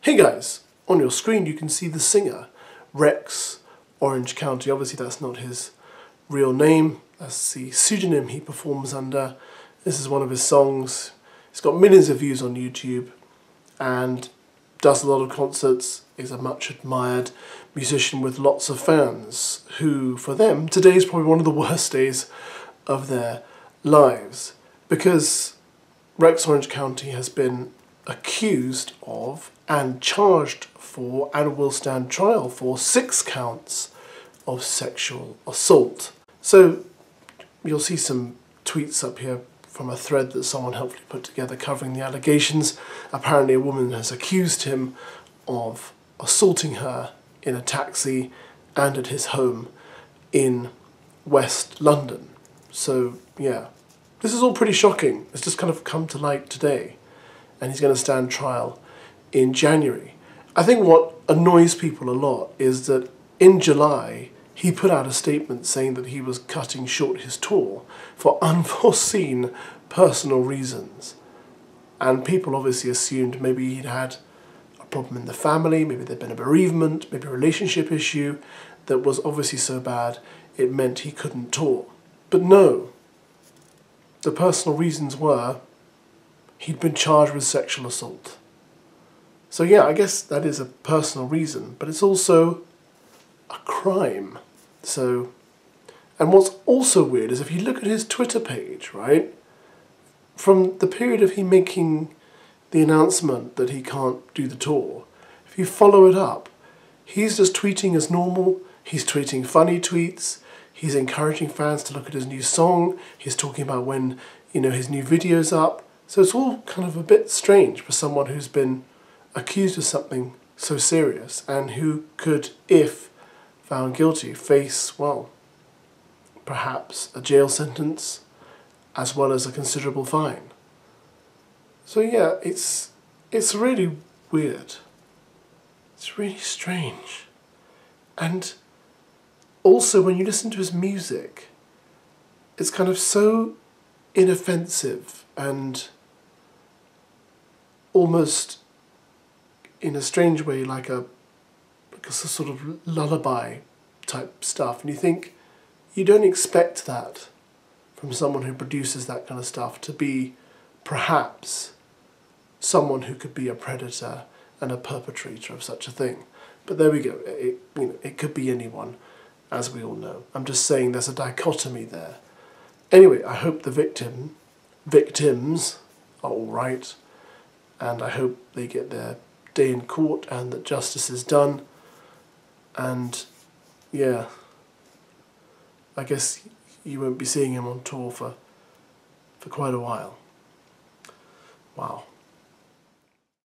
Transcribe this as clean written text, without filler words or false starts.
Hey guys, on your screen you can see the singer, Rex Orange County. Obviously that's not his real name, that's the pseudonym he performs under. This is one of his songs. It's got millions of views on YouTube and does a lot of concerts, is a much admired musician with lots of fans who, for them, today is probably one of the worst days of their lives because Rex Orange County has been accused of and charged for and will stand trial for 6 counts of sexual assault. So you'll see some tweets up here from a thread that someone helpfully put together covering the allegations. Apparently a woman has accused him of assaulting her in a taxi and at his home in West London. So yeah, this is all pretty shocking. It's just kind of come to light today, and he's going to stand trial in January. I think what annoys people a lot is that in July he put out a statement saying that he was cutting short his tour for unforeseen personal reasons. And people obviously assumed maybe he'd had a problem in the family, maybe there'd been a bereavement, maybe a relationship issue that was obviously so bad it meant he couldn't tour. But no, the personal reasons were he'd been charged with sexual assault. So yeah, I guess that is a personal reason, but it's also a crime. So, and what's also weird is if you look at his Twitter page, right, from the period of him making the announcement that he can't do the tour, if you follow it up, he's just tweeting as normal, he's tweeting funny tweets, he's encouraging fans to look at his new song, he's talking about when, his new video's up. So it's all kind of a bit strange for someone who's been accused of something so serious and who could, if found guilty, face, well, perhaps a jail sentence as well as a considerable fine. So yeah, it's really weird. It's really strange. And also when you listen to his music, it's kind of so inoffensive and almost in a strange way like a sort of lullaby type stuff, and you think you don't expect that from someone who produces that kind of stuff to be perhaps someone who could be a predator and a perpetrator of such a thing. But there we go, it could be anyone, as we all know. I'm just saying there's a dichotomy there. Anyway, I hope the victims are all right, and I hope they get their day in court and that justice is done. And yeah, I guess you won't be seeing him on tour for quite a while. Wow.